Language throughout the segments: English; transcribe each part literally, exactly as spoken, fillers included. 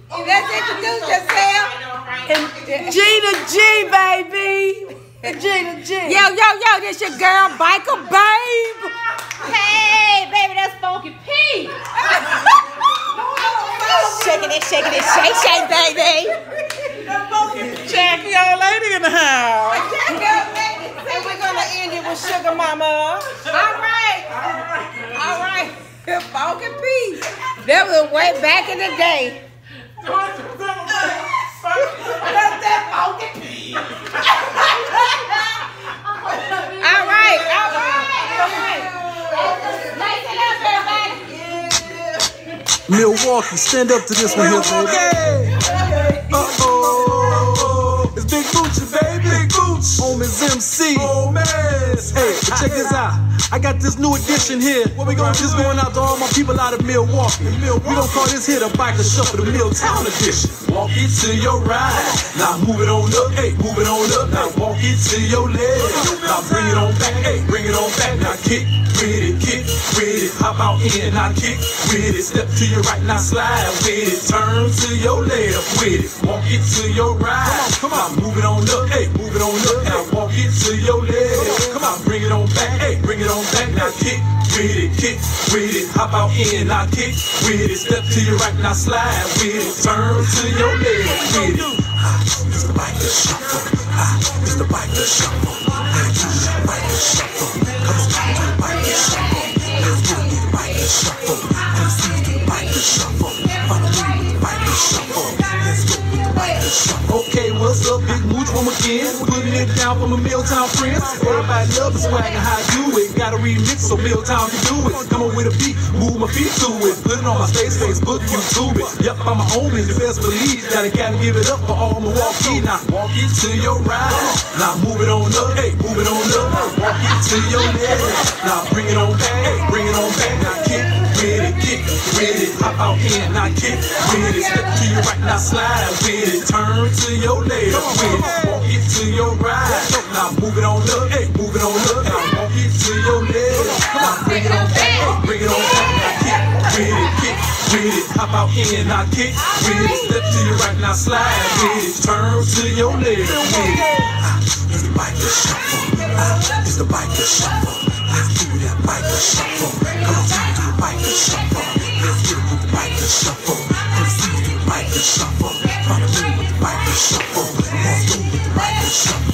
Let's introduce yourself. Gina G, baby. Gina G. Yo, yo, yo, this your girl, Biker Babe. Hey, baby, that's Funky P. Shaking it, shaking it, shake, shake, baby. Jackie, old lady in the house. And we're gonna end it with Sugar Mama. All right. All right. Funky P. That was way back in the day. That's that Funky P. All right. All right. All right. Lighten it up, everybody. Milwaukee, stand up to this one here, baby. Uh-oh. It's Big Gucci, baby. Big Gucci. Home is M C. Home is. Hey, but check this out. I got this new edition here. What we gonna do? This going out to all my people out of Milwaukee. Milwaukee. We gonna call this here the Biker Shuffle, the Milltown edition. Walk it to your right. Now move it on up. Hey, move it on up. Now walk it to your left. Now bring it on back. Hey, bring it on back. Now kick with it, kick with it. Hop out in. Now kick with it. Step to your right. Now slide with it. Turn to your left with it. Walk it to your right. Come on, come on. Now move it on up. Hey, move it on up. Now walk it to your left. Come on, bring it on back. Hey, bring it on back. Now kick with it, kick with it. Hop out in. Now kick with it. Step to your right. Now slide with it. Turn to your left with it. Ah, it's the Biker Shuffle. Ah, it's the Biker Shuffle. Now do the Biker Shuffle. Come on, do the Biker Shuffle. Let's go do the Biker Shuffle. Let's do the Biker Shuffle. Follow me with the Biker Shuffle. Let's go with the Biker Shuffle. Okay, what's up, Big Mooch from again? Putting it down for my Milltown friends. Everybody love the swag and how I do it. Got a remix so Milltown can do it. Come on with a beat, move my feet to it. Put it on my face, Facebook, YouTube it. Yup, I'm my own, you best believe. Gotta gotta give it up for all Milwaukee. Now walk it to your right. Now move it on up, hey, move it on up. Walk it to your left. Now bring it on back, hey, bring it on back. Now kick with it, kick with it. Hop out in, now kick with it. Step to your right, now slide with it. Turn to your left with it. Walk it to your right. Now move it on up, hey, move it on up. Now walk it to your left. Now bring it on back, hey, bring it on back. Now kick with it, kick with it. Hop out in, now kick with it. Step to your right, now slide with it. Turn to your left with it. Ah, it's the Biker Shuffle. Ah, it's the Biker Shuffle. Let's do that Biker Shuffle. Come on, do the Biker Shuffle. Let's get it with the Biker Shuffle. Let's do the Biker Shuffle. Follow me with the Biker Shuffle. Let's go with the Biker Shuffle.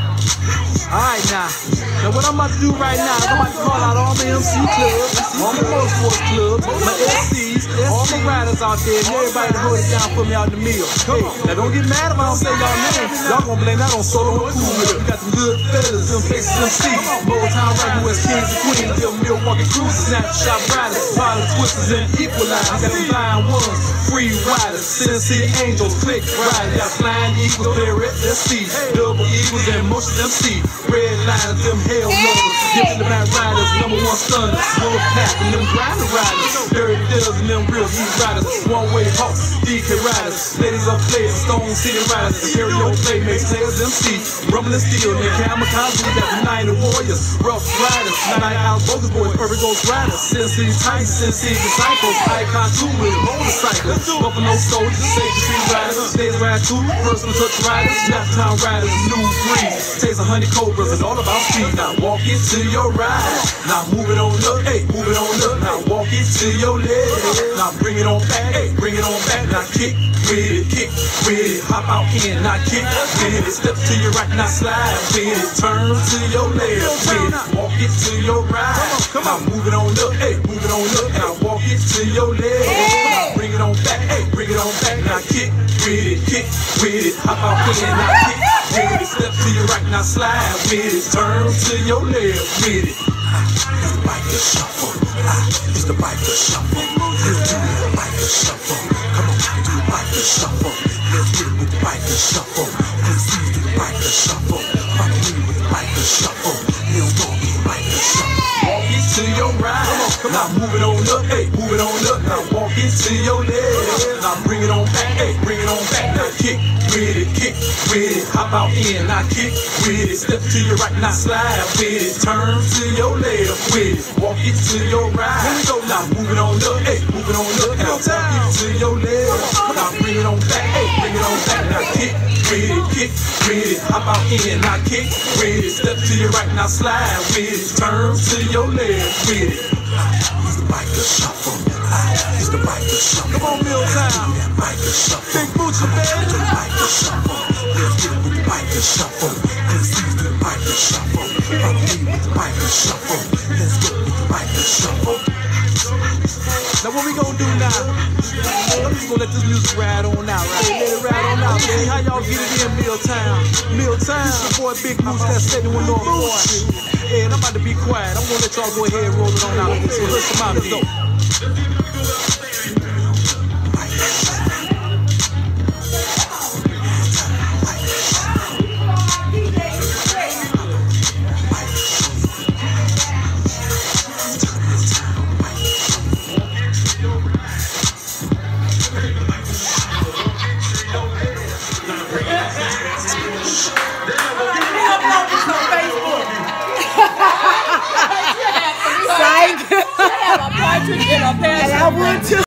Alright now, now what I'm about to do right now is I'm about to call out all the M C clubs, all the motorsports clubs, my S Cs, all the riders out there, and everybody to hold it down for me out in the mill. Hey, now don't get mad if I don't say y'all name. Y'all gonna blame that on Solo and Cool with it. We got some good fellas, them faces M C, Motown right, U S kings and queens, them Milwaukee cruisers, snapshot riders, violent twisters and equalizers. Got some flying ones, free riders, Sin City Angels, click riders, got flying eagles, Barrett, let's see, double eagles and motion M C. Red liners, them hell lovers, giving the bad riders, number one stunners, Wolf Pack, and them grinder riders, dirty dealers, and them real heat riders, one-way hawks, D K riders, ladies of players, Stone City riders, Imperial Playmates, players M C, rumbling steel, and kamikaze, got the United Warriors, rough riders, night out bogus boys, perfect ghost riders, Sin City Titans, Sin City Disciples, Icon two with motorcycles, Buffalo Soldiers, Sage Street riders, Days Ride two, Personal Touch riders, Snaptown riders, New Breeze, Taste of Honey Cobras, it's all about speed. Now walk it to your right. Now move it on up, hey, move it on up. Now walk it to your left. Now bring it on back, hey, bring it on back. Now kick with it, kick with it. Hop out in, now kick with it. Step to your right, now slide with it. Turn to your left with it. Walk it to your right. Come on, move it on up, hey, move it on up. Now walk it to your left. Now bring it on back, hey, bring it on back. Now kick with it, kick with it. Hop out in, now kick with it. Step to your right, now slide with it. Turn to your left with it. It's the Biker Shuffle. It's the Biker Shuffle. Let's do the Biker Shuffle. Come on, do the Biker Shuffle. Let's get it with the Biker Shuffle. Let's see you do the Biker Shuffle. Follow me with the Biker Shuffle. Let's go with the Biker Shuffle. Walk it to your right. Now move it on up, hey, move it on up. Now walk it to your left. Now bring bring it on back, hey, bring it on back. Now kick with it, kick with it. Hop out in, now kick with it. Step to your right, now slide with it. Turn to your left with it. Walk it to your right. Here we go now, moving on up, hey, moving on up. Now walk it to your left. Now bring it on back, hey, bring it on back. Now kick with it, kick with it. Hop out in, now kick with it. Step to your right, now slide with it. Turn to your left with it. It's the biker shuffle. It's the biker shuffle. Come on, Milltown. That biker shuffle. Big Boochie, baby. The biker shuffle. Let's get it with the biker shuffle. Let's see the biker shuffle. Follow me with the biker shuffle. Let's go with the biker shuffle. Now what we gonna do now? I'm just gonna let this music ride on out, right? Let it ride on out, baby. How y'all get it in Milltown? Milltown. This your boy Big Moose, that's seventy-one North Fourth Street. Yeah, and I'm about to be quiet. I'm gonna let y'all go ahead and roll it on out. So listen out of it. And I would too.